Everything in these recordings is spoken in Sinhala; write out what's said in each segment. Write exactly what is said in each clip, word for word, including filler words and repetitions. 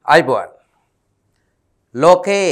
අයිබෝන් ලෝකේ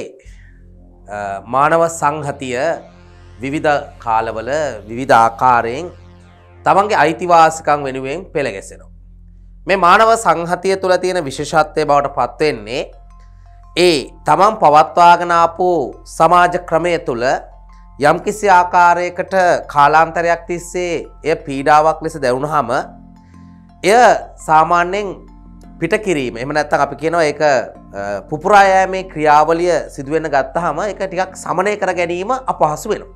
මානව සංහතිය විවිධ කාලවල විවිධ ආකාරයෙන් තමන්ගේ අයිතිවාසිකම් වෙනුවෙන් පෙළ ගැසෙනවා. මේ මානව සංහතිය තුළ තියෙන විශේෂත්වය බවට පත් වෙන්නේ ඒ තමන් පවත්වාගෙන ආපු සමාජ ක්‍රමය තුළ යම්කිසි ආකාරයකට කාලාන්තරයක් තිස්සේ එය පීඩාවක් ලෙස දැනුනහම එය සාමාන්‍යයෙන් පිට කිරීම එහෙම නැත්නම් අපි කියනවා ඒක පුපුරා යෑමේ ක්‍රියාවලිය සිදු වෙන ගත්තාම ඒක ටිකක් සමනය කර ගැනීම අපහසු වෙනවා.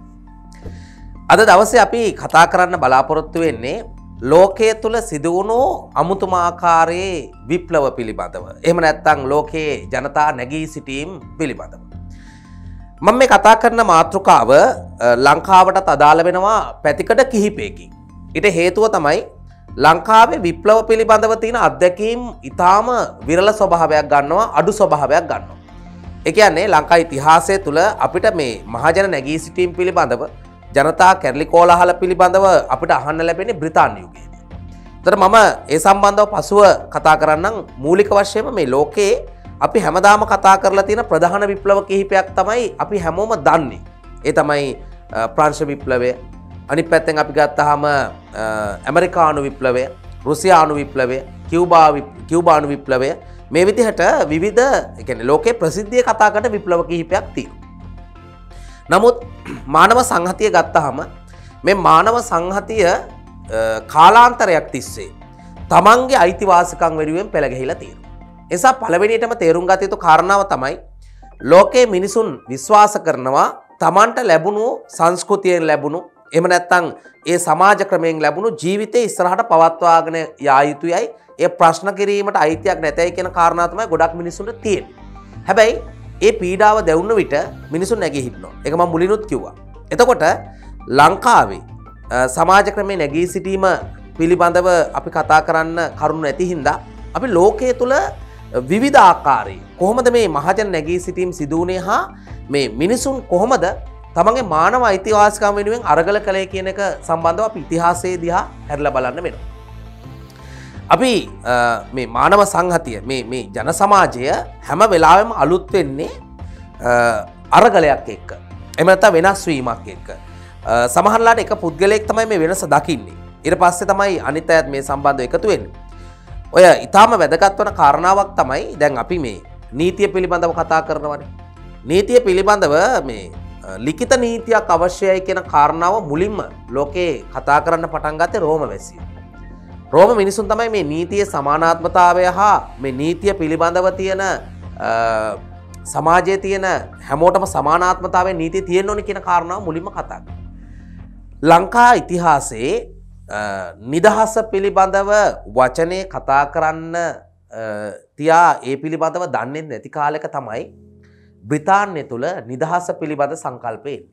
අද දවසේ අපි කතා කරන්න බලාපොරොත්තු වෙන්නේ ලෝකයේ තුල සිදු වුණු අමුතුම ආකාරයේ විප්ලව පිළිබඳව. එහෙම නැත්නම් ලෝකයේ ජනතා නැගී සිටීම පිළිබඳව. මම මේ කතා කරන මාතෘකාව ලංකාවටත් අදාළ වෙනවා පැතිකඩ කිහිපයකින්. ඊට හේතුව තමයි ලංකාවේ විප්ලව පිළිබඳව තියෙන අත්දැකීම් ඊටාම විරල ස්වභාවයක් ගන්නවා අඩු ස්වභාවයක් ගන්නවා. ඒ කියන්නේ ලංකා ඉතිහාසය තුළ අපිට මේ මහජන නැගී සිටීම් පිළිබඳව ජනතා කැරලි කෝලාහල පිළිබඳව අපිට අහන්න ලැබෙන්නේ බ්‍රිතාන්‍ය යුගයේදී. ඒතර මම ඒ සම්බන්ධව පසුව කතා කරන්නම් මූලික වශයෙන්ම මේ ලෝකයේ අපි හැමදාම කතා කරලා තියෙන ප්‍රධාන විප්ලව කිහිපයක් තමයි අපි හැමෝම දන්නේ. ඒ තමයි ප්‍රංශ විප්ලවය. අනිත් පැත්තෙන් අපි ගත්තාම ඇමරිකානු විප්ලවය, රුසියානු විප්ලවය, කියුබා කියුබානු විප්ලවය මේ විදිහට විවිධ ඒ කියන්නේ ලෝකේ ප්‍රසිද්ධිය කතා කරන විප්ලව කිහිපයක් තියෙනවා. නමුත් මානව සංහතිය ගත්තාම මේ මානව සංහතිය කාලාන්තරයක් තිස්සේ තමන්ගේ අයිතිවාසිකම් වෙනුවෙන් පෙළ ගැහිලා තියෙනවා. ඒ නිසා පළවෙනියටම තේරුම් ගත යුතු කාරණාව තමයි ලෝකයේ මිනිසුන් විශ්වාස කරනවා තමන්ට ලැබුණු සංස්කෘතියෙන් ලැබුණු එහෙම නැත්නම් ඒ සමාජ ක්‍රමයෙන් ලැබුණු ජීවිතේ ඉස්සරහට පවත්වාගෙන යා යුතුයයි. ඒ ප්‍රශ්න කිරීමට අයිතියක් නැතයි කියන කාරණා තමයි ගොඩක් මිනිසුන්ට තියෙන්නේ. හැබැයි ඒ පීඩාව දැවුන විට මිනිසුන් නැගී හිටිනවා. ඒක මම මුලිනුත් කිව්වා. එතකොට ලංකාවේ සමාජ ක්‍රමයේ නැගී සිටීම පිළිබඳව අපි කතා කරන්න කරුණු නැති හින්දා අපි ලෝකයේ තුල විවිධ ආකාරයේ කොහොමද මේ මහජන නැගී සිටීම සිදු වුණේ හා මේ මිනිසුන් කොහොමද තමන්ගේ මානව අයිතිවාසිකම් වෙනුවෙන් අරගල කළේ කියන එක සම්බන්ධව අපි ඉතිහාසයේ දිහා හැරිලා බලන්න වෙනවා. අපි මේ මානව සංහතිය මේ මේ ජන සමාජය හැම වෙලාවෙම අලුත් වෙන්නේ අරගලයක් එක්ක. එහෙම නැත්නම් වෙනස් වීමක් එක්ක. සමහරලාට එක පුද්ගලයෙක් තමයි මේ වෙනස දකින්නේ. ඊට පස්සේ තමයි අනිත් අයත් මේ සම්බන්ධව එකතු වෙන්නේ. ඔය ඊටාම වැදගත් වන කාරණාවක් තමයි දැන් අපි මේ නීතිය පිළිබඳව කතා කරනවානේ. නීතිය පිළිබඳව මේ ලිඛිත නීතියක් අවශ්‍යයි කියන කාරණාව මුලින්ම ලෝකේ කතා කරන්න පටන් ගත්තේ රෝම වැසියෝ. රෝම මිනිසුන් තමයි මේ නීතියේ සමානාත්මතාවය හා මේ නීතිය පිළිබඳව තියෙන සමාජයේ තියෙන හැමෝටම සමානාත්මතාවය නීතිය තියෙන්න ඕනේ කියන කාරණාව මුලින්ම කතා කරා. ලංකා ඉතිහාසයේ නිදහස පිළිබඳව වචනේ කතා කරන්න තියා ඒ පිළිබඳව දන්නේ නැති කාලයක තමයි බ්‍රිතාන්‍ය තුල නිදහස පිළිබඳ සංකල්පය එන්නේ.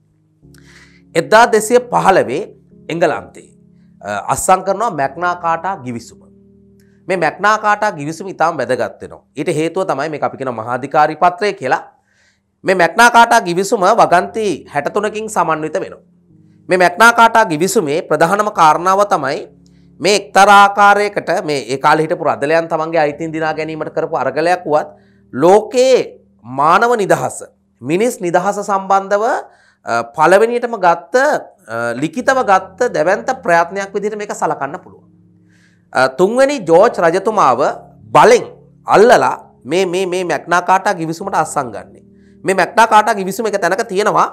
එක්දාස් දෙසිය පහළොව එංගලන්තයේ අත්සන් කරනවා මැග්නා කාටා ගිවිසුම. මේ මැග්නා කාටා ගිවිසුම ඉතාම වැදගත් වෙනවා. ඊට හේතුව තමයි මේක අපි කියන මහාධිකාරී පත්‍රය කියලා. මේ මැග්නා කාටා ගිවිසුම වගන්ති හැට තුනකින් සමන්විත වෙනවා. මේ මැග්නා කාටා ගිවිසුමේ ප්‍රධානම කාරණාව තමයි මේ එක්තරා ආකාරයකට මේ ඒ කාලේ හිටපු රදලයන් තමන්ගේ අයිතීන් දිනා ගැනීමට කරපු අරගලයක් වුවත් ලෝකයේ මානව නිදහස මිනිස් නිදහස සම්බන්ධව පළවෙනියටම ගත්ත ලිඛිතව ගත්ත දැවැන්ත ප්‍රයත්නයක් විදිහට මේක සලකන්න පුළුවන්. තුන්වෙනි ජෝර්ජ් රජතුමාව බලෙන් අල්ලලා මේ මේ මේ මැග්නා කාටා ගිවිසුමට අත්සන් ගන්නේ. මේ මැග්නා කාටා ගිවිසුම එක තැනක තියෙනවා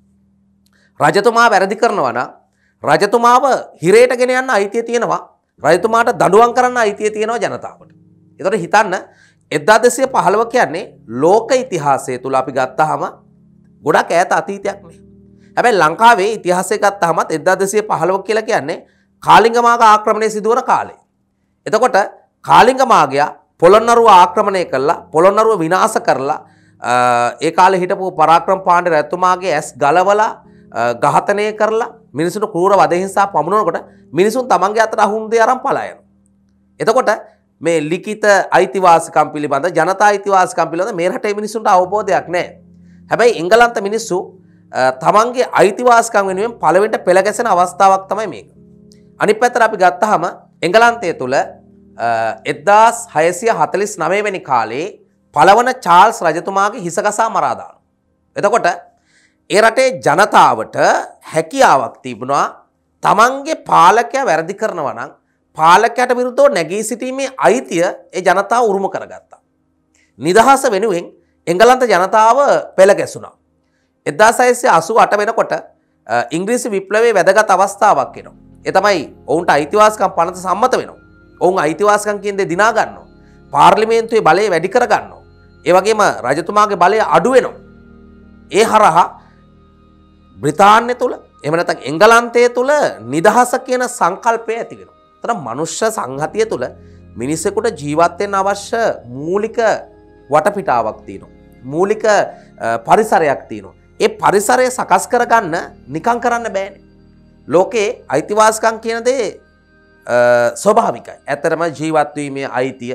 රජතුමා වැරදි කරනවා නම් රජතුමාව හිරේට ගෙන යන්න අයිතිය තියෙනවා. රජතුමාට දඬුවම් කරන්න අයිතිය තියෙනවා ජනතාවට. ඒතකොට හිතන්න එක්දාස් දෙසිය පහළොව කියන්නේ ලෝක ඉතිහාසය තුල අපි ගත්තාම ගොඩක් ඈත අතීතයක් නේ. හැබැයි ලංකාවේ ඉතිහාසය ගත්තාමත් එක්දාස් දෙසිය පහළොව කියලා කියන්නේ කාලිංග මාග ආක්‍රමණය සිදුවන කාලය. එතකොට කාලිංග මාගයා පොළොන්නරුව ආක්‍රමණය කළා, පොළොන්නරුව විනාශ කරලා ඒ කාලේ හිටපු පරාක්‍රම පාණ්ඩ රජතුමාගේ ඇස් ගලවලා ඝාතනය කරලා මිනිසුන්ට ක්‍රූර වදහිංසා පමුණනකොට මිනිසුන් තමන්ගේ අතට අහුම්දේ අරන් පලා යනවා. එතකොට මේ ලිඛිත අයිතිවාසිකම් පිළිබඳ ජනතා අයිතිවාසිකම් පිළිබඳ මේ රටේ මිනිසුන්ට අවබෝධයක් නැහැ. හැබැයි එංගලන්ත මිනිස්සු තමන්ගේ අයිතිවාසිකම් වෙනුවෙන් පළවෙනිට පෙළ ගැසෙන අවස්ථාවක් තමයි මේක. අනිත් පැත්තට අපි ගත්තාම එංගලන්තය තුල එක්දාස් හයසිය හතළිස් නවය වෙනි කාලේ පළවන චාල්ස් රජතුමාගේ හිසගසා මරා දානවා. එතකොට ඒ රටේ ජනතාවට හැකියාවක් තිබුණා තමන්ගේ පාලකයා වැරදි කරනවා නම් පාලකයාට විරුද්ධව නැගී සිටීමේ අයිතිය ඒ ජනතාව උරුම කරගත්තා. නිදහස වෙනුවෙන් එංගලන්ත ජනතාව පෙළ ගැසුණා. එක්දාස් හයසිය අසූ අට වෙනකොට ඉංග්‍රීසි විප්ලවයේ වැදගත් අවස්ථාවක් එනවා. ඒ තමයි ඔවුන්ට අයිතිවාසිකම් පනත සම්මත වෙනවා. ඔවුන් අයිතිවාසිකම් කියන දේ දිනා ගන්නවා. පාර්ලිමේන්තුවේ බලය වැඩි කර ගන්නවා. ඒ වගේම රජතුමාගේ බලය අඩු වෙනවා. ඒ හරහා බ්‍රිතාන්‍ය තුල එහෙම නැත්නම් එංගලන්තය තුල නිදහස කියන සංකල්පය ඇති වෙනවා. එතන මනුෂ්‍ය සංහතිය තුල මිනිසෙකුට ජීවත් වෙන්න අවශ්‍ය මූලික වටපිටාවක් තියෙනවා. මූලික පරිසරයක් තියෙනවා. ඒ පරිසරය සකස් කරගන්න නිකන් කරන්න බෑනේ. ලෝකේ අයිතිවාසිකම් කියන දේ ස්වභාවිකයි. ඇත්තටම ජීවත් වීමේ අයිතිය,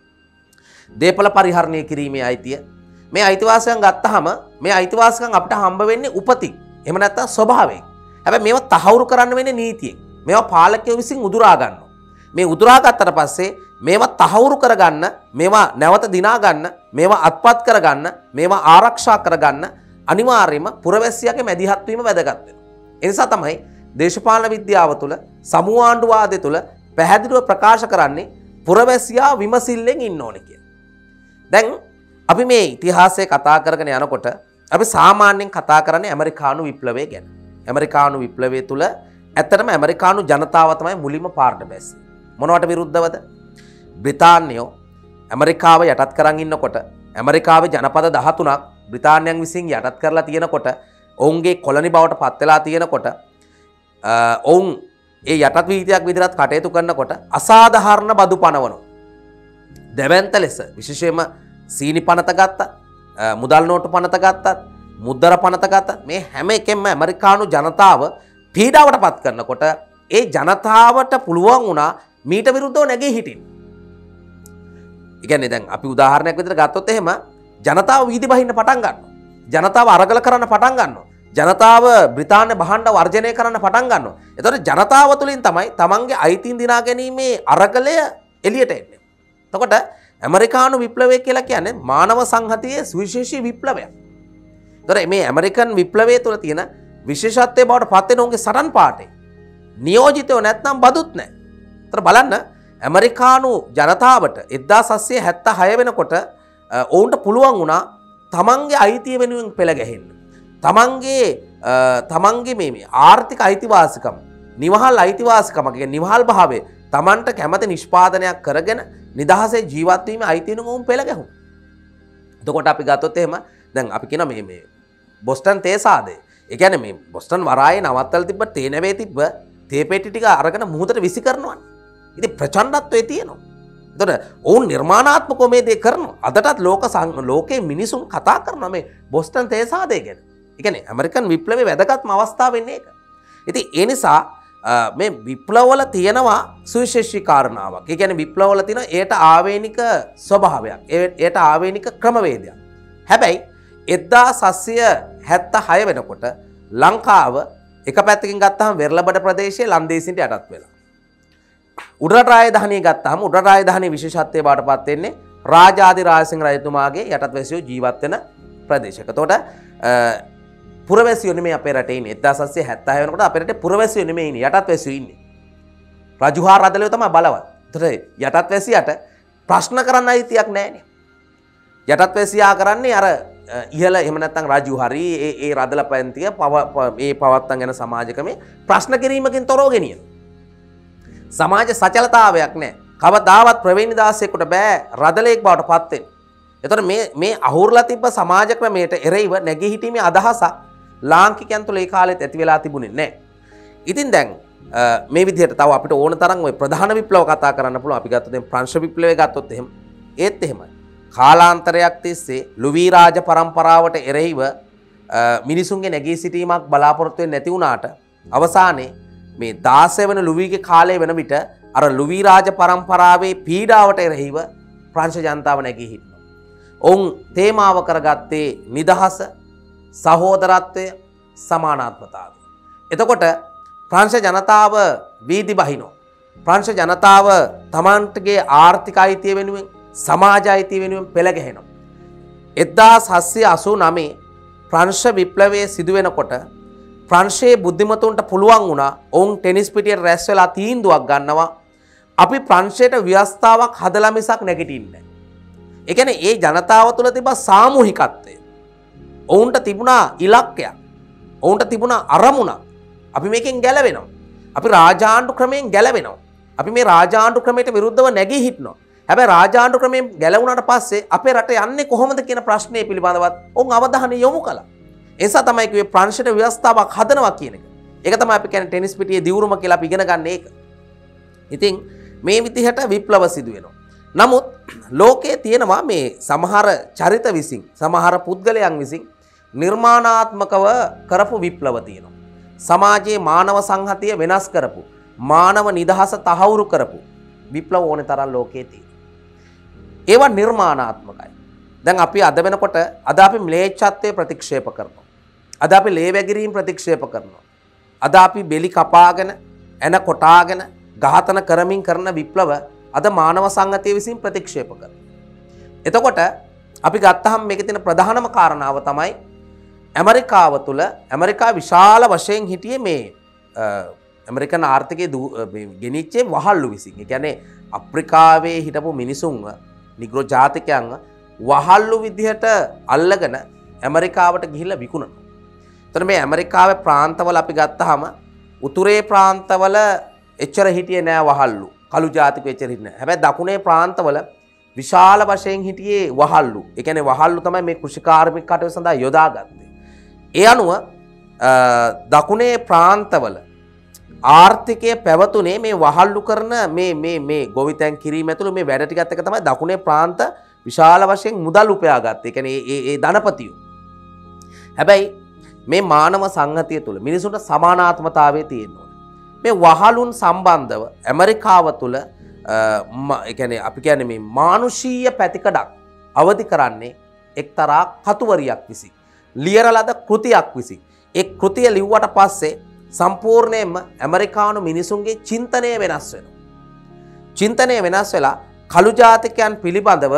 දේපල පරිහරණය කිරීමේ අයිතිය, මේ අයිතිවාසිකම් ගත්තාම මේ අයිතිවාසිකම් අපිට හම්බ වෙන්නේ උපතින්. එහෙම නැත්නම් ස්වභාවයෙන්. හැබැයි මේවා තහවුරු කරන්න වෙන්නේ නීතියෙන්. මේවා පාලකයෝ විසින් උදුරා ගන්නවා. මේ උදුරා ගත්තට පස්සේ මේවා තහවුරු කරගන්න, මේවා නැවත දිනා ගන්න, මේවා අත්පත් කරගන්න, මේවා ආරක්ෂා කරගන්න අනිවාර්යයෙන්ම පුරවැසියාගේ මැදිහත් වීම වැදගත් වෙනවා. ඒ නිසා තමයි දේශපාලන විද්‍යාව තුළ සමුආණ්ඩුවාදය තුළ පැහැදිලිව ප්‍රකාශ කරන්නේ පුරවැසියා විමසිල්ලෙන් ඉන්න ඕනේ කියලා. දැන් අපි මේ ඉතිහාසය කතා කරගෙන යනකොට අපි සාමාන්‍යයෙන් කතා කරන්නේ ඇමරිකානු විප්ලවය ගැන. ඇමරිකානු විප්ලවය තුළ ඇත්තටම ඇමරිකානු ජනතාව තමයි මුලින්ම පාරට බැස්සේ. මොනවට විරුද්ධවද? බ්‍රිතාන්‍යෝ ඇමරිකාව යටත් කරන් ඉන්නකොට ඇමරිකාවේ ජනපද දහතුනක් බ්‍රිතාන්‍යයන් විසින් යටත් කරලා තියෙනකොට ඔවුන්ගේ කොලනි බවට පත් වෙලා තියෙනකොට ඔවුන් ඒ යටත් වීතියක් විදිහට කටයුතු කරනකොට අසාධාරණ බදු පනවනවා. දැවැන්ත ලෙස විශේෂයෙන්ම සීනි පනත ගත්තා, මුදල් නෝට්ටු පනත ගත්තා, මුද්දර පනත ගත්තා, මේ හැම එකෙන්ම ඇමරිකානු ජනතාව පීඩාවට පත් කරනකොට ඒ ජනතාවට පුළුවන් වුණා මීට විරුද්ධව නැගී හිටින්න. ඒ කියන්නේ දැන් අපි උදාහරණයක් විදිහට ගත්තොත් එහෙම ජනතාව වීදි බහින්න පටන් ගන්නවා. ජනතාව අරගල කරන්න පටන් ගන්නවා. ජනතාව බ්‍රිතාන්‍ය භාණ්ඩ වර්ජනය කරන්න පටන් ගන්නවා. එතකොට ජනතාව තුළින් තමයි තමන්ගේ අයිතීන් දිනා ගැනීමේ අරගලය එළියට එන්නේ. එතකොට ඇමරිකානු විප්ලවය කියලා කියන්නේ මානව සංහතියේ සුවිශේෂී විප්ලවයක්. එතකොට මේ ඇමරිකන් විප්ලවය තුළ තියෙන විශේෂත්වය බවට පත් වෙන උන්ගේ සටන් පාඨය නියෝජිතව නැත්නම් බදුත් නැහැ. එතකොට බලන්න ඇමරිකානු ජනතාවට එක්දාස් හත්සිය හැත්තෑ හය වෙනකොට ඔවුන්ට පුළුවන් වුණා තමන්ගේ අයිතිය වෙනුවෙන් පෙළ ගැහෙන්න. තමන්ගේ තමන්ගේ මේ ආර්ථික අයිතිවාසිකම්, නිවහල් අයිතිවාසිකම, කියන්නේ නිවහල් භාවය තමන්ට කැමති නිෂ්පාදනයක් කරගෙන නිදහසේ ජීවත් වීමේ අයිතිය නුඹ උන් පෙළ ගැහුවා. එතකොට අපි ගත්තොත් එහෙම දැන් අපි කියන මේ මේ බොස්ටන් තේ සාදේ. ඒ කියන්නේ මේ බොස්ටන් වරායේ නවත්තලා තිබ්බ තේ නැවේ තිබ්බ තේ පෙට්ටි ටික අරගෙන මුහුදට විසි කරනවානේ. ඉතින් ප්‍රචණ්ඩත්වයේ තියෙනවා. එතකොට ඔවුන් නිර්මාණාත්මකව මේ දේ කරනවා. අදටත් ලෝක ලෝකයේ මිනිසුන් කතා කරනවා මේ බොස්ටන් තේ සාදේ ගැන. ඒ කියන්නේ ඇමරිකන් විප්ලවයේ වැදගත්ම අවස්ථාව වෙන්නේ ඒක. ඉතින් ඒ නිසා මේ විප්ලවවල තියෙනවා සුවිශේෂී කාරණාවක්. ඒ කියන්නේ විප්ලවවල තියෙන ඒට ආවේනික ස්වභාවයක්. ඒට ආවේනික ක්‍රමවේදයක්. හැබැයි එක්දාස් හත්සිය හැත්තෑ හය වෙනකොට ලංකාව එක පැත්තකින් ගත්තාම වෙරළබඩ ප්‍රදේශයේ ලන්දේසින්ට යටත් වෙලා. උඩරට රාජධානිය ගත්තාම උඩරට රාජධානියේ විශේෂත්වය බාටපත් වෙන්නේ රාජාදි රාජසිංහ රජතුමාගේ යටත්වැසියෝ ජීවත් වෙන ප්‍රදේශයක. එතකොට පුරවැසියෝ නෙමෙයි අපේ රටේ ඉන්නේ. එක්දාස් හත්සිය හැත්තෑ හය වෙනකොට අපේ රටේ පුරවැසියෝ නෙමෙයි ඉන්නේ. යටත්වැසියෝ ඉන්නේ. රජු හා රදලියෝ තමයි බලවත්. එතකොට යටත්වැසියාට ප්‍රශ්න කරන්න අයිතියක් නැහැනේ. යටත්වැසියා කරන්නේ අර ඉහළ එහෙම නැත්නම් රජු හරි ඒ ඒ රදල පැන්තිය මේ පවත්තන් ගැන සමාජකමේ ප්‍රශ්න කිරීමකින් තොරව ගෙනියන. සමාජ සචලතාවයක් නැහැ. කවදාවත් ප්‍රවේණිදාසයෙකුට බෑ රදලෙක් බවට පත් වෙන්න. එතකොට මේ මේ අහුරලා තිබ්බ සමාජ ක්‍රමයට එරෙහිව නැගී හිටීමේ අදහසක් ලාංකිකයන් තුළ ඒ කාලෙත් ඇති වෙලා තිබුණේ නැහැ. ඉතින් දැන් මේ විදිහට තව අපිට ඕන තරම් ওই ප්‍රධාන විප්ලව කතා කරන්න පුළුවන්. අපි ගත්තොත් දැන් ප්‍රංශ විප්ලවය ගත්තොත් එහෙම ඒත් එහෙමයි. කාලාන්තරයක් තිස්සේ ලුවී රාජ පරම්පරාවට එරෙහිව මිනිසුන්ගේ නැගී සිටීමක් බලාපොරොත්තු වෙන්නේ නැති වුණාට අවසානයේ මේ දාසය වෙන ලුවීගේ කාලය වෙන විට අර ලුවී රාජ පරම්පරාවේ පීඩාවට එරෙහිව ප්‍රංශ ජනතාව නැගී හිටිනවා. ඔවුන් තේමාව කරගත්තේ නිදහස, සහෝදරත්වය, සමානාත්මතාවය. එතකොට ප්‍රංශ ජනතාව වීදි බහිනවා. ප්‍රංශ ජනතාව තමන්ටගේ ආර්ථික අයිතිය වෙනුවෙන් සමාජ අයිතිය වෙනුවෙන් පෙළ ගැහෙනවා. එක්දාස් හත්සිය අසූ නවය ප්‍රංශ විප්ලවයේ සිදු වෙනකොට ප්‍රංශයේ බුද්ධිමතුන්ට පුළුවන් වුණා ඔවුන් ටෙනිස් පිටියට රැස් වෙලා තීන්දුවක් ගන්නවා අපි ප්‍රංශයට ව්‍යවස්ථාවක් හදලා මිසක් නැගිටින්නේ නැහැ. ඒ කියන්නේ ඒ ජනතාව තුළ තිබ්බ සාමූහිකත්වය. ඔවුන්ට තිබුණා ඉලක්කයක්. ඔවුන්ට තිබුණා අරමුණක්. අපි මේකෙන් ගැලවෙනවා. අපි රාජාණ්ඩු ක්‍රමයෙන් ගැලවෙනවා. අපි මේ රාජාණ්ඩු ක්‍රමයට විරුද්ධව නැගී හිටිනවා. හැබැයි රාජාණ්ඩු ක්‍රමයෙන් ගැලවුණාට පස්සේ අපේ රට යන්නේ කොහොමද කියන ප්‍රශ්නේ පිළිබඳවත් ඔවුන් අවධානය යොමු කළා. ඒ නිසා තමයි කිව්වේ ප්‍රංශයට ව්‍යවස්ථාවක් හදනවා කියන එක. ඒක තමයි අපි කියන්නේ ටෙනිස් පිටියේ දියුරුම කියලා අපි ඉගෙන ගන්න ඒක. ඉතින් මේ විදිහට විප්ලව සිදු වෙනවා. නමුත් ලෝකයේ තියෙනවා මේ සමහර චරිත විසින් සමහර පුද්ගලයන් විසින් නිර්මාණාත්මකව කරපු විප්ලව තියෙනවා. සමාජයේ මානව සංහතිය වෙනස් කරපු මානව නිදහස තහවුරු කරපු විප්ලව ඕනේ තරම් ලෝකයේ තියෙනවා. ඒවා නිර්මාණාත්මකයි. දැන් අපි අද වෙනකොට අද අපි ම්ලේච්ඡත්වය ප්‍රතික්ෂේප කරනවා. අද අපි ලේ වැගිරීම ප්‍රතික්ෂේප කරනවා. අද අපි බෙලි කපාගෙන එන කොටාගෙන ඝාතන කරමින් කරන විප්ලව අද මානව සංහතිය විසින් ප්‍රතික්ෂේප කරනවා. එතකොට අපි ගත්තහම මේකේ තියෙන ප්‍රධානම කාරණාව තමයි ඇමරිකාව තුළ ඇමරිකා විශාල වශයෙන් හිටියේ මේ ඇමරිකන් ආර්ථිකයේ ගෙනිච්චේ වහල්ලු විසින්. ඒ කියන්නේ අප්‍රිකාවේ හිටපු මිනිසුන්ව නිග්‍රෝ ජාතිකයන්ව වහල්ලු විදිහට අල්ලගෙන ඇමරිකාවට ගිහිල්ලා විකුණනවා. එතකොට මේ ඇමරිකාවේ ප්‍රාන්තවල අපි ගත්තාම උතුරේ ප්‍රාන්තවල එච්චර හිටියේ නෑ වහල්ලු. කළු ජාතිකයෝ එච්චර හිටියේ නෑ. හැබැයි දකුණේ ප්‍රාන්තවල විශාල වශයෙන් හිටියේ වහල්ලු. ඒ කියන්නේ වහල්ලු තමයි මේ කෘෂිකාර්මික කටයුතු සඳහා යොදාගත්තේ. ඒ අනුව දකුණේ ප්‍රාන්තවල ආර්ථිකය පැවතුනේ මේ වහල්ලු කරන මේ මේ මේ ගොවිතැන් කිරීම ඇතුළු මේ වැඩ ටිකත් එක තමයි දකුණේ ප්‍රාන්ත විශාල වශයෙන් මුදල් උපයාගත්තේ. ඒ කියන්නේ ඒ ඒ ධනපතියෝ. හැබැයි මේ මානව සංහතිය තුළ මිනිසුන්ට සමානාත්මතාවය තියෙනවා. මේ වහලුන් සම්බන්ධව ඇමරිකාව තුළ ඒ කියන්නේ අපි කියන්නේ මේ මානුෂීය පැතිකඩක් අවදි කරන්නේ එක්තරා කතුවරියක් විසින්. ලියරලද කෘතියක් විසින්. ඒ කෘතිය ලිව්වට පස්සේ සම්පූර්ණයෙන්ම ඇමරිකානු මිනිසුන්ගේ චින්තනය වෙනස් වෙනවා. චින්තනය වෙනස් වෙලා කළු ජාතිකයන් පිළිබඳව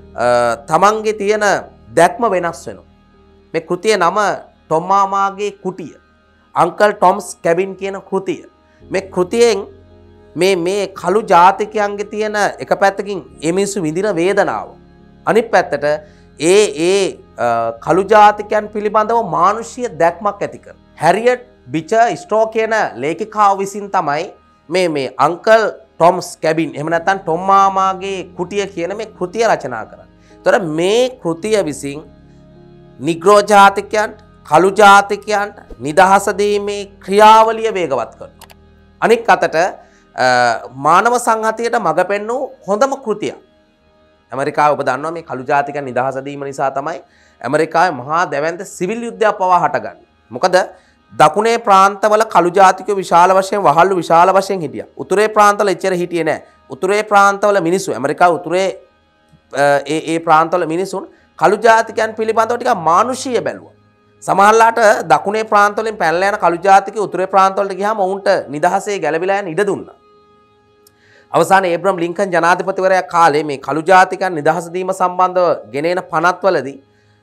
තමන්ගේ තියෙන දැක්ම වෙනස් වෙනවා. මේ කෘතිය නම ටොම් මාමාගේ කුටිය. අංකල් ටොම්ස් කැබින් කියන කෘතිය. මේ කෘතියෙන් මේ මේ කළු ජාතිකයන්ගේ තියෙන එක පැත්තකින් ඒ මිනිස්සු විඳින වේදනාව. අනිත් පැත්තට ඒ ඒ කළු ජාතිකයන් පිළිබඳව මානුෂීය දැක්මක් ඇති කර. හැරියට් බිචර් ස්ටෝ කියන ලේඛිකාව විසින් තමයි මේ මේ අංකල් ටොම්ස් කැබින් එහෙම නැත්නම් ටොම් මාමාගේ කුටිය කියන මේ කෘතිය රචනා කරන්නේ. ඒතර මේ කෘතිය විසින් නිග්‍රෝ ජාතිකයන්ට කළු ජාතිකයන්ට නිදහස දීමේ ක්‍රියාවලිය වේගවත් කරනවා. අනික් අතට මානව සංහතියට මඟ පෙන්වූ හොඳම කෘතියක්. ඇමරිකාව ඔබ දන්නවා මේ කළු ජාතිකයන් නිදහස දීම නිසා තමයි ඇමරිකාවේ මහා දැවැන්ත සිවිල් යුද්ධයක් පවා හටගන්නේ. මොකද දකුණේ ප්‍රාන්තවල කළු ජාතිකයෝ විශාල වශයෙන් වහල්ලු විශාල වශයෙන් හිටියා. උතුරේ ප්‍රාන්තවල එච්චර හිටියේ නැහැ. උතුරේ ප්‍රාන්තවල මිනිස්සු ඇමරිකාව උතුරේ ඒ ඒ ප්‍රාන්තවල මිනිසුන් කළු ජාතිකයන් පිළිබඳව ටිකක් මානුෂීය බැලුවා. සමහරලාට දකුණේ ප්‍රාන්තවලින් පැනලා යන කළු ජාතිකයෝ උතුරේ ප්‍රාන්තවලට ගියාම ඔවුන්ට නිදහසේ ගැලවිලා යන්න ඉඩ දුන්නා. අවසානයේ ඒබ්‍රහම් ලින්කන් ජනාධිපතිවරයා කාලේ මේ කළු ජාතිකයන් නිදහස දීම සම්බන්ධව ගෙනෙන පනත්වලදී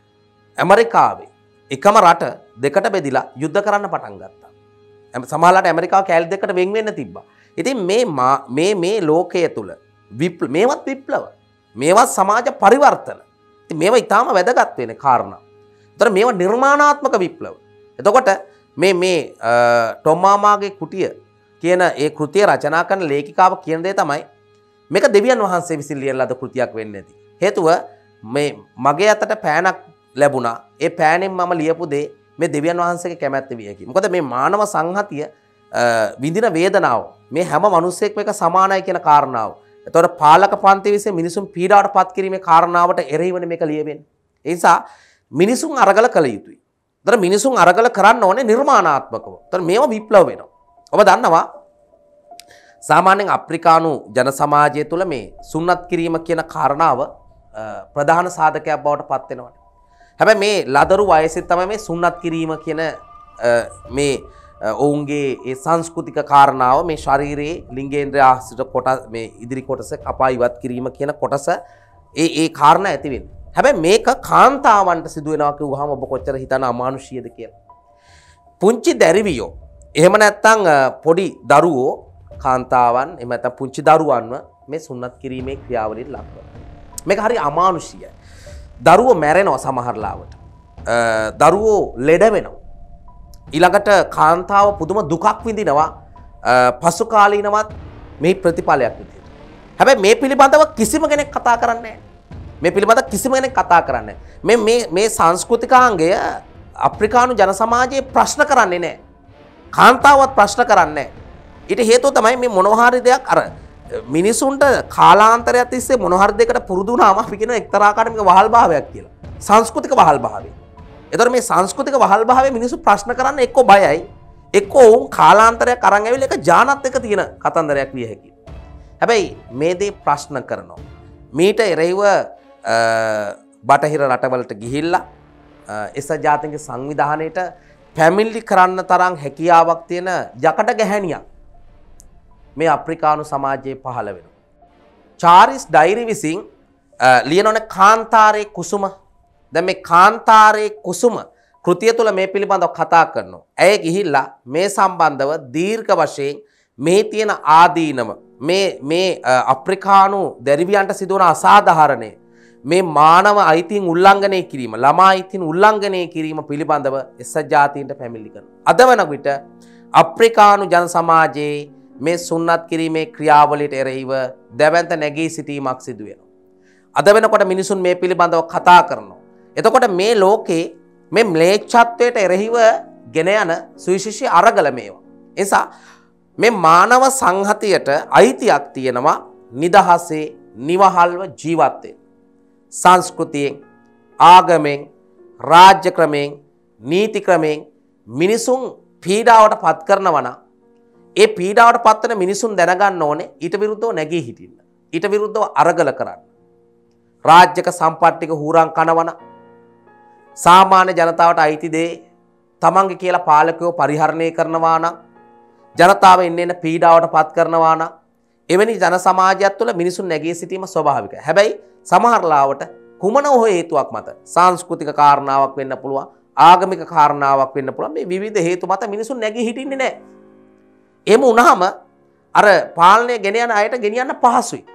ඇමරිකාවේ එකම රට දෙකට බෙදිලා යුද්ධ කරන්න පටන් ගත්තා. සමහරලාට ඇමරිකාව කෑලි දෙකකට වෙන් වෙන්න තිබ්බා. ඉතින් මේ මේ මේ ලෝකයේ තුල විප්ලව මේවත් විප්ලව. මේවත් සමාජ පරිවර්තන. ඉතින් මේවා ඊටාම වැදගත් වෙන කාරණා. ඒතර මේවා නිර්මාණාත්මක විප්ලව. එතකොට මේ මේ ටොම් මාමාගේ කුටිය කියන ඒ කෘතිය රචනා කරන ලේඛිකාව කියන දේ තමයි මේක දෙවියන් වහන්සේ විසින් ලියන ලද කෘතියක් වෙන්නේ නැති. හේතුව මේ මගේ අතට පෑනක් ලැබුණා. ඒ පෑනෙන් මම ලියපු දේ මේ දෙවියන් වහන්සේගේ කැමැත්ත විය හැකියි. මොකද මේ මානව සංහතිය විඳින වේදනාව මේ හැම මිනිස්සෙක්ම එක සමානයි කියන කාරණාව. එතකොට පාලක පන්ති විසින් මිනිසුන් පීඩාවට පත් කිරීමේ කාරණාවට එරෙහිවනේ මේක ලියවෙන්නේ. ඒ නිසා මිනිසුන් අරගල කළ යුතුයි. ඒතර මිනිසුන් අරගල කරන්න ඕනේ නිර්මාණාත්මකව. ඒතර මේවා විප්ලව වෙනවා. ඔබ දන්නවා සාමාන්‍යයෙන් අප්‍රිකානු ජන සමාජය තුළ මේ සුන්නත් කිරීම කියන කාරණාව ප්‍රධාන සාධකයක් බවට පත් වෙනවා. හැබැයි මේ ලදරු වයසේ තමයි මේ සුන්නත් කිරීම කියන මේ ඔවුන්ගේ ඒ සංස්කෘතික කාරණාව මේ ශරීරයේ ලිංගේන්ද්‍රය ආශ්‍රිත කොටස් මේ ඉදිරි කොටස කපා ඉවත් කිරීම කියන කොටස ඒ ඒ කාරණා ඇති වෙන්නේ. හැබැයි මේක කාන්තාවන්ට සිදු වෙනවා කිව්වහම ඔබ කොච්චර හිතන අමානුෂීයද කියලා. පුංචි දැරිවියෝ එහෙම නැත්නම් පොඩි දරුවෝ කාන්තාවන් එහෙම නැත්නම් පුංචි දරුවන්ව මේ සුන්නත් කිරීමේ ක්‍රියාවලියට ලක් කරනවා. මේක හරි අමානුෂීයයි. දරුවෝ මැරෙනවා සමහර ලාවට. දරුවෝ ලෙඩ වෙනවා. ඊළඟට කාන්තාව පුදුම දුකක් විඳිනවා පසු කාලීනවත් මේ ප්‍රතිඵලයක් විදිහට. හැබැයි මේ පිළිබඳව කිසිම කෙනෙක් කතා කරන්නේ නැහැ. මේ පිළිබඳව කිසිම කෙනෙක් කතා කරන්නේ නැහැ. මේ මේ මේ සංස්කෘතිකාංගය අප්‍රිකානු ජන සමාජයේ ප්‍රශ්න කරන්නේ නැහැ. කාන්තාවත් ප්‍රශ්න කරන්නේ නැහැ. ඊට හේතුව තමයි මේ මොනවා හරි දෙයක් අර මිනිසුන්ට කාලාන්තරයක් තිස්සේ මොනවා හරි දෙයකට පුරුදු වුණාම අපි කියන එක්තරා ආකාරයක වහල් භාවයක් කියලා. සංස්කෘතික වහල් භාවය. එතකොට මේ සංස්කෘතික වහල් භාවයේ මිනිස්සු ප්‍රශ්න කරන්න එක්ක බයයි එක්ක වුන් කාලාන්තරයක් අරන් ඇවිල්ලා එක ජානත් එක තියෙන කතන්දරයක් විය හැකියි. හැබැයි මේ දේ ප්‍රශ්න කරනවා. මීට එරෙහිව බටහිර රටවලට ගිහිල්ලා එස ජාතික සංවිධානයේට පැමිණිලි කරන්න තරම් හැකියාවක් තියෙන යකඩ ගැහැණියක් මේ අප්‍රිකානු සමාජයේ පහළ වෙනවා. චාරිස් ඩයිරි විසින් ලියනෝනේ කාන්තාරේ කුසුම. දැන් මේ කාන්තාරේ කුසුම කෘතිය තුළ මේ පිළිබඳව කතා කරනවා. ඇය ගිහිල්ලා මේ සම්බන්ධව දීර්ඝ වශයෙන් මේ තියෙන ආදීනම මේ මේ අප්‍රිකානු දැරිවියන්ට සිදුවන අසාධාරණය මේ මානව අයිතීන් උල්ලංඝනය කිරීම ළමා අයිතීන් උල්ලංඝනය කිරීම පිළිබඳව එක්සත් ජාතීන්ට පැමිණිලි කරනවා. අද වන විට අප්‍රිකානු ජන සමාජයේ මේ සුන්නත් කිරීමේ ක්‍රියාවලියට එරෙහිව දැවැන්ත නැගී සිටීමක් සිදු වෙනවා. අද වෙනකොට මිනිසුන් මේ පිළිබඳව කතා කරනවා. එතකොට මේ ලෝකේ මේ ම්ලේච්ඡත්වයට එරෙහිව ගෙන යන සුවිශේෂී අරගල මේවා. ඒ නිසා මේ මානව සංහතියට අයිතියක් තියෙනවා නිදහසේ නිවහල්ව ජීවත් වෙන්න. සංස්කෘතියෙන්, ආගමෙන්, රාජ්‍ය ක්‍රමයෙන්, නීති ක්‍රමයෙන් මිනිසුන් පීඩාවට පත් කරනවා නම් ඒ පීඩාවට පත් වෙන මිනිසුන් දැනගන්න ඕනේ ඊට විරුද්ධව නැගී හිටින්න. ඊට විරුද්ධව අරගල කරන්න. රාජ්‍යක සම්පත් ටික හුරන් කනවන සාමාන්‍ය ජනතාවට අයිති දේ තමන්ගේ කියලා පාලකයෝ පරිහරණය කරනවා නම් ජනතාව එන්නේ නැ පීඩාවට පත් කරනවා නම් එවැනි ජන සමාජයක් තුළ මිනිසුන් නැගී සිටීම ස්වභාවිකයි. හැබැයි සමහර ලාවට කුමන හෝ හේතුවක් මත සංස්කෘතික කාරණාවක් වෙන්න පුළුවන්, ආගමික කාරණාවක් වෙන්න පුළුවන්. මේ විවිධ හේතු මත මිනිසුන් නැගී හිටින්නේ නැහැ. එහෙම වුණාම අර පාලනය ගෙන යන අයට ගෙනියන්න පහසුයි.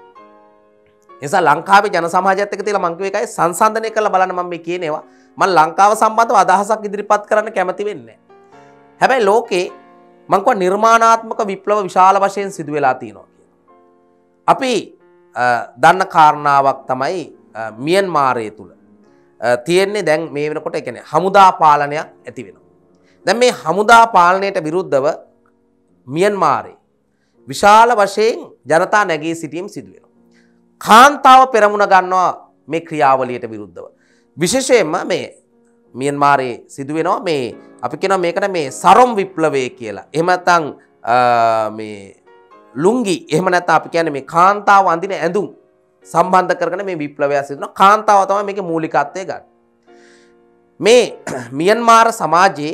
නිසා ලංකාවේ ජන සමාජයත් එක්ක තියලා මම කිව්ව එකයි සංසන්දනය කරලා බලන්න මම මේ කියන ඒවා මම ලංකාව සම්බන්ධව අදහසක් ඉදිරිපත් කරන්න කැමති වෙන්නේ නැහැ. හැබැයි ලෝකේ මම කිව්වා නිර්මාණාත්මක විප්ලව විශාල වශයෙන් සිදු වෙලා තියෙනවා කියලා. අපි දන්න කාරණාවක් තමයි මියන්මාරයේ තුල තියෙන්නේ දැන් මේ වෙනකොට ඒ කියන්නේ හමුදා පාලනයක් ඇති වෙනවා. දැන් මේ හමුදා පාලනයට විරුද්ධව මියන්මාරයේ විශාල වශයෙන් ජනතා නැගී සිටීම් සිදු වෙනවා. කාන්තාව පෙරමුණ ගන්නවා මේ ක්‍රියාවලියට විරුද්ධව. විශේෂයෙන්ම මේ මියන්මාරයේ සිදු වෙනවා මේ අපි කියනවා මේකට මේ සරොම් විප්ලවය කියලා. එහෙම නැත්නම් මේ ලුංගි එහෙම නැත්නම් අපි කියන්නේ මේ කාන්තාව අඳින ඇඳුම් සම්බන්ධ කරගෙන මේ විප්ලවය සිදු වෙනවා. කාන්තාව තමයි මේකේ මූලිකත්වය ගන්න. මේ මියන්මාර සමාජයේ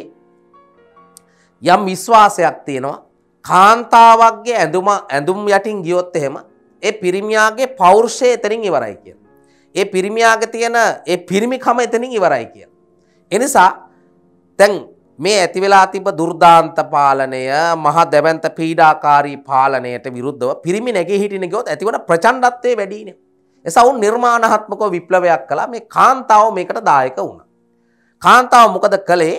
යම් විශ්වාසයක් තියෙනවා කාන්තාවක්ගේ ඇඳුම ඇඳුම් යටින් ගියොත් එහෙම ඒ පිරිමියාගේ පෞරුෂය එතනින් ඉවරයි කියලා. ඒ පිරිමියාගේ තියෙන ඒ පිරිමිකම එතනින් ඉවරයි කියලා. ඒ නිසා දැන් මේ ඇති වෙලා තිබ්බ දුර්දාන්ත පාලනය, මහ දැවැන්ත පීඩාකාරී පාලනයට විරුද්ධව පිරිමි නැගී හිටින ගියොත් ඇතිවන ප්‍රචණ්ඩත්වයේ වැඩිනේ. එසා වුන් නිර්මාණාත්මකව විප්ලවයක් කළා. මේ කාන්තාව මේකට දායක වුණා. කාන්තාව මොකද කළේ?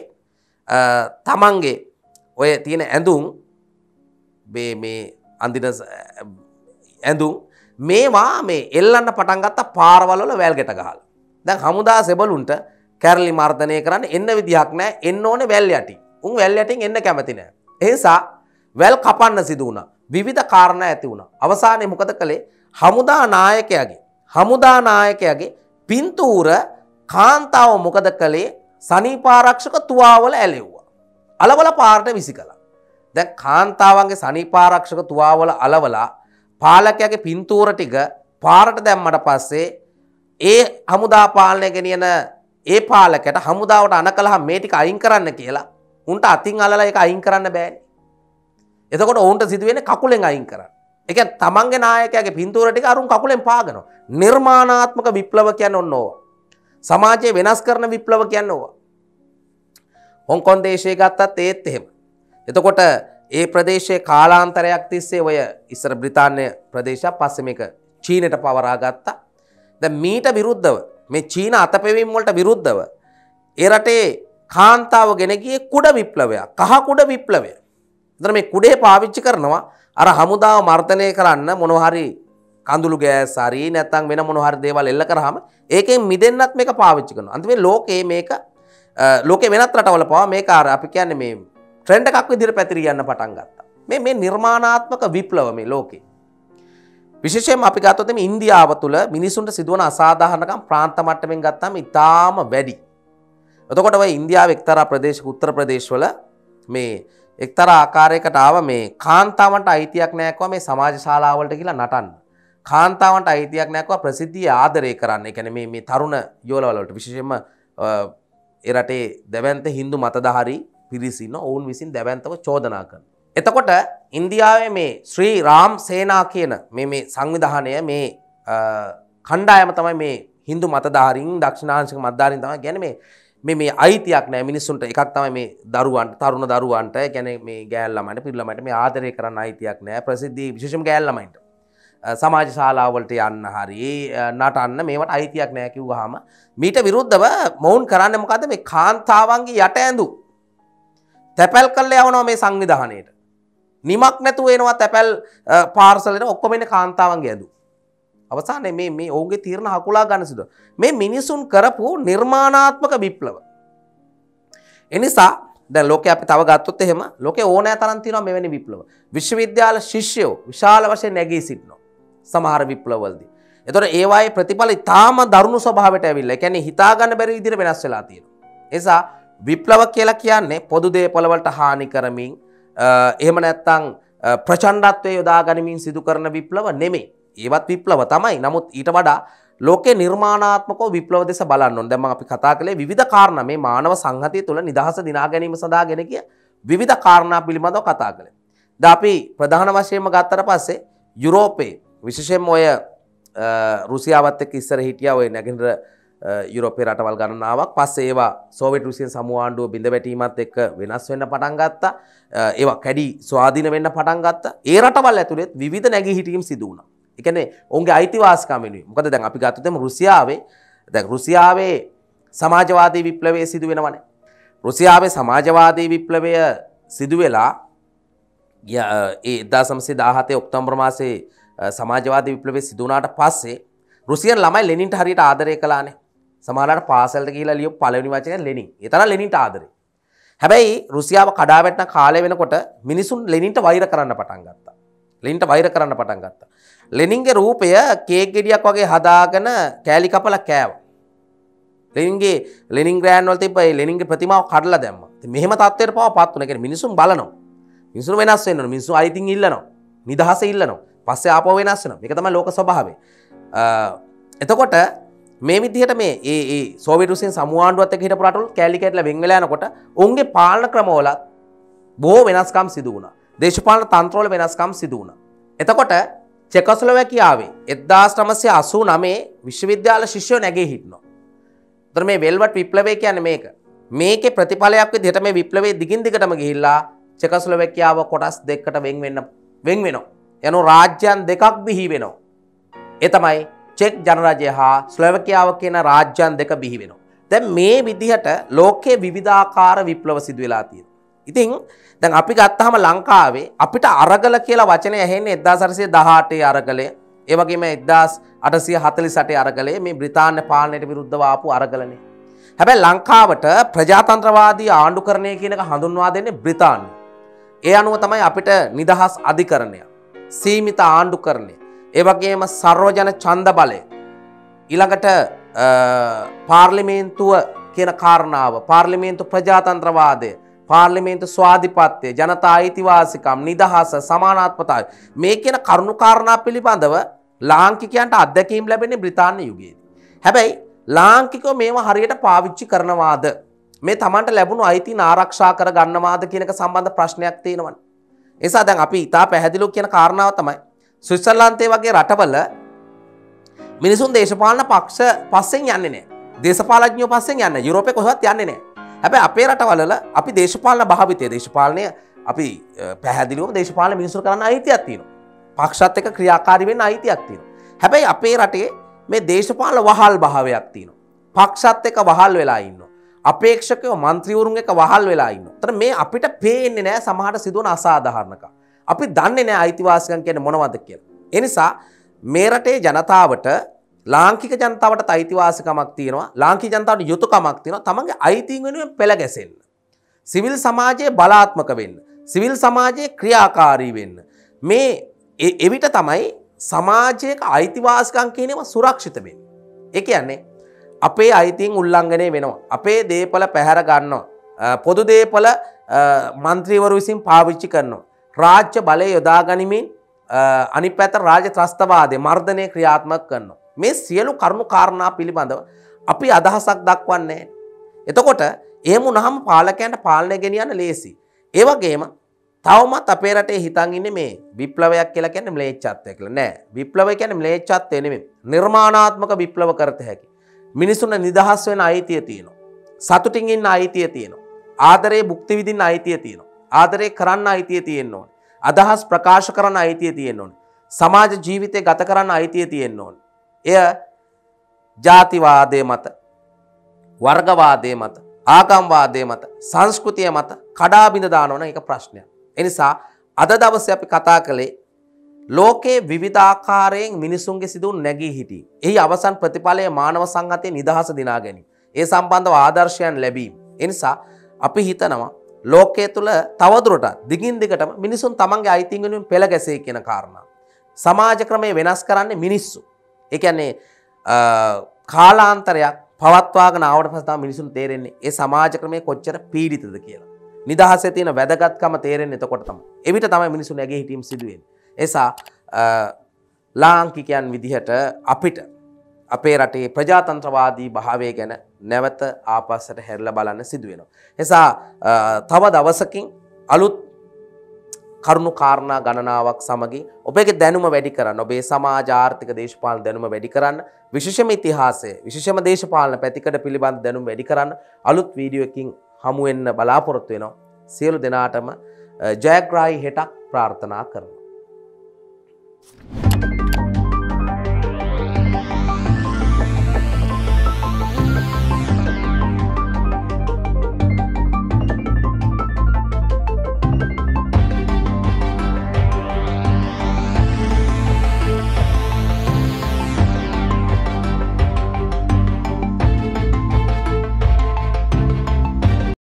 තමන්ගේ ඔය තියෙන ඇඳුම් මේ මේ අඳින ඇඳුම් මේවා මේ එල්ලන්න පටන් ගත්ත පාරවල් වල වැල් ගැට ගහලා. දැන් හමුදා සෙබළුන්ට කැරලි මර්ධනය කරන්න එන්න විදිහක් නැහැ. එන්න ඕනේ වැල් යටින්. උන් වැල් යටින් එන්න කැමති නැහැ. ඒ නිසා වැල් කපන්න සිදු වුණා. විවිධ කාරණා ඇති වුණා. අවසානයේ මොකද කළේ? හමුදා නායකයාගේ හමුදා නායකයාගේ පින්තූර කාන්තාව මොකද කළේ? සනීපාරක්ෂක තුවාවල ඇලෙව්වා. අලවල පාරට විසිකලා. දැන් කාන්තාවන්ගේ සනීපාරක්ෂක තුවාවල අලවලා පාලකයාගේ පින්තූර ටික පාරට දැම්මට පස්සේ ඒ හමුදා පාලනය ගෙනියන ඒ පාලකයට හමුදාවට අණ කළාම මේ ටික අයින් කරන්න කියලා උන්ට අතින් අල්ලලා ඒක අයින් කරන්න බෑනේ. එතකොට ඔවුන්ට සිදු වෙන්නේ කකුලෙන් අයින් කරන්න. ඒ කියන්නේ තමන්ගේ නායකයාගේ පින්තූර ටික අරුන් කකුලෙන් පාගනවා. නිර්මාණාත්මක විප්ලව කියන්නේ ඔන්න ඕවා. සමාජය වෙනස් කරන විප්ලව කියන්නේ ඕවා. හොංකොන් දේශය ගත්තත් ඒත් එහෙම. එතකොට ඒ ප්‍රදේශයේ කාලාන්තරයක් තිස්සේ ඔය ඉස්සර බ්‍රිතාන්‍ය ප්‍රදේශයක් පස්සේ මේක චීනයට පවරා ගත්තා. දැන් මීට විරුද්ධව මේ චීන අතපෙවීම වලට විරුද්ධව ඒ රටේ කාන්තාව ගෙන ගියේ කුඩ විප්ලවයක්. කහ කුඩ විප්ලවය. එතන මේ කුඩේ පාවිච්චි කරනවා අර හමුදාව මර්ධනය කරන්න මොනවා හරි කඳුළු ගෑස් හරි නැත්නම් වෙන මොනවා හරි දේවල් එල්ල කරාම ඒකෙන් මිදෙන්නත් මේක පාවිච්චි කරනවා. අන්තිමේ ලෝකේ මේක ලෝකේ වෙනත් රටවල පවා මේක අර අපි කියන්නේ මේ ට්‍රෙන්ඩ් එකක් විදිහට පැතිරී යන්න පටන් ගත්තා. මේ මේ නිර්මාණාත්මක විප්ලව මේ ලෝකේ. විශේෂයෙන්ම අපි ගත්තොත් මේ ඉන්දියාව තුළ මිනිසුන්ට සිදුවන අසාධාරණකම් ප්‍රාන්ත මට්ටමින් ගත්තාම ඉතාම වැඩි. එතකොට ඔය ඉන්දියාවේ එක්තරා ප්‍රදේශක උත්තර ප්‍රදේශවල මේ එක්තරා ආකාරයකට ආව මේ කාන්තාවන්ට අයිතියක් නැහැ කිව්වා මේ සමාජ ශාලාවලට කියලා නටන්න. කාන්තාවන්ට අයිතියක් නැහැ කිව්වා ප්‍රසිද්ධිය ආදරය කරන්න. ඒ කියන්නේ මේ මේ තරුණ යුවලවල වලට විශේෂයෙන්ම ඒ රටේ දැවැන්ත හින්දු මතධාරී පිරිස ඉන්න ඔවුන් විසින් දැවැන්තව චෝදනා කරනවා. එතකොට ඉන්දියාවේ මේ ශ්‍රී රාම් සේනා කියන මේ මේ සංවිධානය මේ කණ්ඩායම තමයි මේ හින්දු මතධාරීන් දක්ෂිණාංශික මතධාරීන් තමයි කියන්නේ මේ මේ මේ අයිතියක් නැහැ මිනිස්සුන්ට. එකක් තමයි මේ දරුවන්ට තරුණ දරුවන්ට ඒ කියන්නේ මේ ගෑල් ළමයින්ට පිරි ළමයින්ට මේ ආදරය කරන්න අයිතියක් නැහැ. ප්‍රසිද්ධිය විශේෂයෙන්ම ගෑල් ළමයින්ට සමාජ ශාලාවලට යන්න හරි නටන්න මේවට අයිතියක් නැහැ කිව්වහම මීට විරුද්ධව මොවුන් කරන්නේ මොකද්ද මේ කාන්තාවන්ගේ යට ඇඳු තැපැල් කරලා යවනවා මේ සංවිධානයේට. නිමක් නැතුව එනවා තැපැල් පාර්සල් එන ඔක්කොම එන්නේ කාන්තාවන්ගේ ඇඳු. අවසානයේ මේ මේ ඔවුන්ගේ තීරණ හකුලා ගන්න සිදුව. මේ මිනිසුන් කරපු නිර්මාණාත්මක විප්ලව. එනිසා දැන් ලෝකේ අපි තව ගත්තොත් එහෙම ලෝකේ ඕනෑ තරම් තියෙනවා මෙවැනි විප්ලව. විශ්වවිද්‍යාල ශිෂ්‍යයෝ විශාල වශයෙන් නැගී සිටිනවා. සමහර විප්ලවවලදී. ඒතකොට ඒවායේ ප්‍රතිඵල ඉතාම දරුණු ස්වභාවයට ඇවිල්ලා. ඒ කියන්නේ හිතා ගන්න බැරි විදිහට වෙනස් වෙලා තියෙනවා. ඒ නිසා විප්ලව කියලා කියන්නේ පොදු දේපොළ වලට හානි කරමින් එහෙම නැත්නම් ප්‍රචණ්ඩත්වයේ යොදා ගනිමින් සිදු කරන විප්ලව නෙමෙයි. ඒවත් විප්ලව තමයි. නමුත් ඊට වඩා ලෝකේ නිර්මාණාත්මකව විප්ලව දෙස බලන්න ඕන. දැන් මම අපි කතා කළේ විවිධ කාරණා මේ මානව සංහතිය තුළ නිදහස දිනා ගැනීම සඳහා ගෙන ගිය විවිධ කාරණා පිළිබඳව කතා කළේ. දැන් අපි ප්‍රධාන වශයෙන්ම ගත්තට පස්සේ යුරෝපයේ විශේෂයෙන්ම ඔය රුසියාවත් එක්ක ඉස්සර හිටියා ඔය නැගෙනහිර යුරෝපයේ රටවල් ගණනාවක්. පස්සේ ඒවා සෝවියට් රුසියන් සමූහ ආණ්ඩුව බිඳ වැටීමත් එක්ක වෙනස් වෙන්න පටන් ගත්තා. ඒවා කැඩි ස්වාධීන වෙන්න පටන් ගත්තා. ඒ රටවල් ඇතුළේ විවිධ නැගී හිටීම් සිදු වුණා. ඒ කියන්නේ ඔවුන්ගේ අයිතිවාසිකම් වෙනුවෙන්. මොකද දැන් අපි ගත්තොත් එම රුසියාවේ දැන් රුසියාවේ සමාජවාදී විප්ලවය සිදු වෙනවනේ. රුසියාවේ සමාජවාදී විප්ලවය සිදු වෙලා ඒ එක්දාස් නවසිය දාහතේ ඔක්තෝබර් මාසයේ සමාජවාදී විප්ලවය සිදු වුණාට පස්සේ රුසියන් ළමයි ලෙනින්ට හරියට ආදරය කළානේ. සමහරවිට පාසලට ගිහිලා ලියපු පළවෙනි වචනේ ලෙනින්. ඒ තරම් ලෙනින්ට ආදරේ. හැබැයි රුසියාව කඩා වැටෙන කාලය වෙනකොට මිනිසුන් ලෙනින්ට වෛර කරන්න පටන් ගත්තා. ලෙනින්ට වෛර කරන්න පටන් ගත්තා. ලෙනින්ගේ රූපය කේක් ගෙඩියක් වගේ හදාගෙන කෑලි කපලා කෑවා. ලෙනින්ගේ ලෙනින්ග්‍රෑඩ් වල තිබ්බ ඒ ලෙනින්ගේ ප්‍රතිමාව කඩලා දැම්මා. ඉතින් මෙහෙම තත්ත්වයට පවපත් වුණා. ඒ කියන්නේ මිනිසුන් බලනවා. මිනිසුන් වෙනස් වෙන්න ඕන. මිනිසුන් අයිතින් ඉල්ලනවා. නිදහස ඉල්ලනවා. පස්සේ ආපහු වෙනස් වෙනවා. මේක තමයි ලෝක ස්වභාවය. එතකොට මේ විදිහට මේ ඒ ඒ සෝවියට් රුසියන් සමූහ ආණ්ඩුවත් එක්ක හිටපු රටවල කෑලි කෑටලා වෙන් වෙලා යනකොට ඔවුන්ගේ පාලන ක්‍රමවල බොහෝ වෙනස්කම් සිදු වුණා. දේශපාලන තන්ත්‍රවල වෙනස්කම් සිදු වුණා. එතකොට චෙකෝස්ලෝවාකියාවේ එක්දාස් නවසිය අසූ නවයේ විශ්වවිද්‍යාල ශිෂ්‍යයෝ නැගී හිටිනවා. ඒතර මේ වෙල්වට් විප්ලවය කියන්නේ මේක. මේකේ ප්‍රතිඵලයක් විදිහට මේ විප්ලවයේ දිගින් දිගටම ගිහිල්ලා චෙකෝස්ලෝවාකියාව කොටස් දෙකකට වෙන් වෙන්න වෙන් වෙනවා. යනෝ රාජ්‍යයන් දෙකක් බිහි වෙනවා. ඒ තමයි චෙක් ජනරාජ්‍ය හා ස්ලෝවාකියාව කියන රාජ්‍යයන් දෙක බිහි වෙනවා. දැන් මේ විදිහට ලෝකයේ විවිධාකාර විප්ලව සිදු වෙලා තියෙනවා. ඉතින් දැන් අපි ගත්තාම ලංකාවේ අපිට අරගල කියලා වචනේ ඇහෙන්නේ එක්දාස් අටසිය දහඅටේ අරගලය. ඒ වගේම එක්දාස් අටසිය හතළිස් අටේ අරගලය මේ බ්‍රිතාන්‍ය පාලනයට විරුද්ධව ආපු අරගලනේ. හැබැයි ලංකාවට ප්‍රජාතන්ත්‍රවාදී ආණ්ඩුකරණය කියන එක හඳුන්වා දෙන්නේ බ්‍රිතාන්‍ය. ඒ අනුව තමයි අපිට නිදහස් අධිකරණය, සීමිත ආණ්ඩුකරණය, ඒ වගේම සර්වජන ඡන්ද බලය, ඊළඟට පාර්ලිමේන්තුව කියන කාරණාව, පාර්ලිමේන්තු ප්‍රජාතන්ත්‍රවාදය, පාර්ලිමේන්තු ස්වාධිපත්‍ය, ජනතා අයිතිවාසිකම්, නිදහස, සමානාත්මතාවය මේ කියන කරුණු කාරණා පිළිබඳව ලාංකිකයන්ට අත්දැකීම් ලැබෙන්නේ බ්‍රිතාන්‍ය යුගයේදී. හැබැයි ලාංකිකෝ මේවා හරියට පාවිච්චි කරනවාද මේ Tamanට ලැබුණු අයිතීන් ආරක්ෂා කර ගන්නවාද කියන එක සම්බන්ධ ප්‍රශ්නයක් තියෙනවනේ. ඒ නිසා දැන් අපි ඉතා පැහැදිලිව කියන කාරණාව තමයි ස්විට්සර්ලන්තයේ වගේ රටවල මිනිසුන් දේශපාලන පක්ෂ පස්සෙන් යන්නේ නැහැ. දේශපාලඥයෝ පස්සෙන් යන්නේ නැහැ. යුරෝපේ කොහෙවත් යන්නේ නැහැ. හැබැයි අපේ රටවල අපි දේශපාලන භාවිතය දේශපාලනය අපි පැහැදිලිවම දේශපාලන මිනිස්සු කරන්න අයිතියක් තියෙනවා. පක්ෂත් එක්ක ක්‍රියාකාරී වෙන්න අයිතියක් තියෙනවා. හැබැයි අපේ රටේ මේ දේශපාලන වහල් භාවයක් තියෙනවා. පක්ෂත් එක්ක වහල් වෙලා ඉන්නවා. අපේක්ෂකයෝ മന്ത്രിවරුන් එක්ක වහල් වෙලා ඉන්නවා. ඒතර මේ අපිට පේන්නේ නැහැ සමහරට සිදුවන අසාධාරණකම්. අපි දන්නේ නැහැ අයිතිවාසිකම් කියන්නේ මොනවද කියලා. ඒ නිසා මේ රටේ ජනතාවට ලාංකික ජනතාවට අයිතිවාසිකමක් තියෙනවා. ලාංකික ජනතාවට යුතුයකමක් තියෙනවා. තමන්ගේ අයිතීන් වෙනුවෙන් පෙළ ගැසෙන්න. සිවිල් සමාජයේ බලාත්මක වෙන්න. සිවිල් සමාජයේ ක්‍රියාකාරී වෙන්න. මේ එවිට තමයි සමාජයක අයිතිවාසිකම් කියන ඒවා සුරක්ෂිත වෙන්නේ. ඒ කියන්නේ අපේ අයිතීන් උල්ලංඝනය වෙනවා. අපේ දේපල පැහැර ගන්නවා. පොදු දේපල മന്ത്രിවරු විසින් පාවිච්චි කරනවා. රාජ්‍ය බලය යොදා ගනිමින් අනිත් පැත්තට රාජ්‍ය ත්‍රස්තවාදයේ මර්ධනය ක්‍රියාත්මක කරනවා. මේ සියලු කරුණු කාරණා පිළිබඳව අපි අදහසක් දක්වන්නේ නැහැ. එතකොට එහෙම වුණාම පාලකයන්ට පාලනය ගෙනියන්න ලේසි. ඒ වගේම තවමත් අපේ රටේ හිතන් ඉන්නේ මේ විප්ලවයක් කියලා කියන්නේ ම්ලේච්ඡත්වය කියලා. නෑ. විප්ලවය කියන්නේ ම්ලේච්ඡත්වය නෙමෙයි. නිර්මාණාත්මක විප්ලව කරත හැකි. මිනිසුන්ට නිදහස් වෙන්න අයිතිය තියෙනවා. සතුටින් ඉන්න අයිතිය තියෙනවා. ආදරේ භුක්ති විඳින්න අයිතිය තියෙනවා. ආදරේ කරන්න අයිතිය තියෙන්න ඕනේ. අදහස් ප්‍රකාශ කරන්න අයිතිය තියෙන්න ඕනේ. සමාජ ජීවිතය ගත කරන්න අයිතිය තියෙන්න ඕනේ. එය ජාතිවාදයේ මත, වර්ගවාදයේ මත, ආගම්වාදයේ මත, සංස්කෘතිය මත කඩා බිඳ දානවන එක ප්‍රශ්නයක්. ඒ නිසා අද දවසේ අපි කතා කළේ ලෝකයේ විවිධාකාරයෙන් මිනිසුන්ගේ සිදුවුණු නැගී හිටි. එහි අවසන් ප්‍රතිඵලය මානව සංහතයේ නිදහස දිනා ගැනීම. ඒ සම්බන්ධව ආදර්ශයන් ලැබීම. ඒ නිසා අපි හිතනවා ලෝකයේ තුල තවදුරටත් දිගින් දිගටම මිනිසුන් තමන්ගේ අයිතීන් වෙනුවෙන් පෙළ ගැසේ කියන කාරණා. සමාජ ක්‍රමය වෙනස් කරන්නේ මිනිස්සු. ඒ කියන්නේ කාලාන්තරයක් පවත්වාගෙන ආවට පස්සේ තමයි මිනිසුන් තේරෙන්නේ ඒ සමාජ ක්‍රමය කොච්චර පීඩිතද කියලා. නිදහසේ තියෙන වැදගත්කම තේරෙන්නේ එතකොට තමයි. එවිට තමයි මිනිසුන් නැගී හිටීම සිදු වෙන්නේ. එසා ලාංකිකයන් විදිහට අපිට අපේ රටේ ප්‍රජාතන්ත්‍රවාදී භාවය ගැන නැවත ආපස්සට හැරිලා බලන්න සිදු වෙනවා. එසා තව දවසකින් අලුත් කරුණු කාරණා ගණනාවක් සමගින් ඔබගේ දැනුම වැඩි කරන්න, ඔබේ සමාජ ආර්ථික දේශපාලන දැනුම වැඩි කරන්න, විශේෂම ඉතිහාසය, විශේෂම දේශපාලන පැතිකඩ පිළිබඳ දැනුම වැඩි කරන්න අලුත් වීඩියෝ එකකින් හමු වෙන්න බලාපොරොත්තු වෙනවා. සියලු දෙනාටම ජයග්‍රාහී හෙටක් ප්‍රාර්ථනා කරනවා.